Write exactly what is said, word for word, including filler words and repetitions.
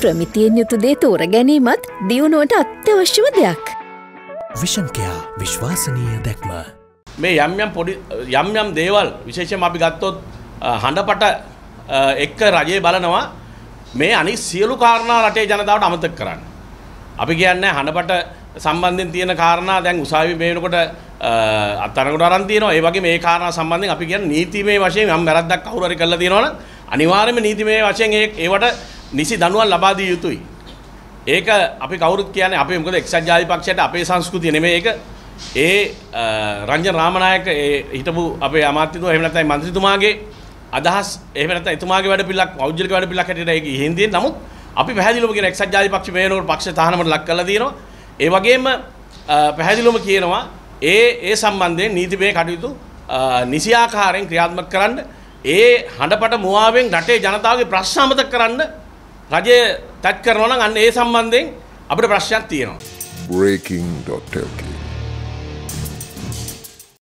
ප්‍රමිතියෙන් යුතු දේ තෝර ගැනීමත් දියුණුවට අත්‍යවශ්‍යම දෙයක්. විෂන් කෙයා විශ්වාසනීය දැක්ම. මේ යම් යම් පොඩි යම් යම් දේවල් විශේෂයෙන්ම අපි ගත්තොත් හඬපට එක්ක රජය බලනවා මේ අනිත් සියලු කාරණා රටේ ජනතාවට අමතක කරන්න. අපි කියන්නේ හඬපට සම්බන්ධයෙන් තියෙන කාරණා දැන් උසාවි මේ වෙනකොට අත්අඩංගුවට අරන් තියෙනවා. ඒ වගේ මේ කාරණා සම්බන්ධයෙන් අපි කියන්නේ නීතිමය වශයෙන් යම් වැරද්දක් කවුරු හරි කළා තියෙනවා නම් අනිවාර්යයෙන්ම නීතිමය වශයෙන් ඒවට නිසි දඬුවම් ලබා දිය යුතුයි. ඒක අපි කවුරුත් කියන්නේ අපේ මොකද එක්සත් ජාතික පක්ෂයට අපේ සංස්කෘතිය නෙමෙයි ඒක. ඒ රංජන රාමනායක ඒ හිටපු අපේ අමාත්‍යතුමා එහෙම නැත්නම් මන්ත්‍රීතුමාගේ අදහස් එහෙම නැත්නම් එතුමාගේ වැඩ පිළිලක් පෞද්ගලික වැඩ පිළිලක් හැටියට ඒක හින්දියෙන් නමුත් අපි පැහැදිලිවම කියන එක්සත් ජාතික පක්ෂ මේ වෙනකොට පක්ෂ තහනමට ලක් කරලා තියෙනවා. ඒ වගේම පැහැදිලිවම කියනවා ඒ ඒ සම්බන්ධයෙන් නීතිමය කටයුතු නිසි ආකාරයෙන් ක්‍රියාත්මක කරන්න ඒ හඬපට මුවාවෙන් රටේ ජනතාවගේ ප්‍රශ්න අමතක කරන්න රජය තත් කරනවා නම් අන්න ඒ සම්බන්ධයෙන් අපිට ප්‍රශ්නයක් තියෙනවා. breaking dot l k